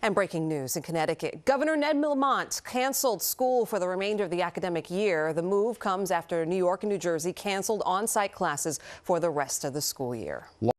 And breaking news in Connecticut. Governor Ned Lamont canceled school for the remainder of the academic year. The move comes after New York and New Jersey canceled on-site classes for the rest of the school year.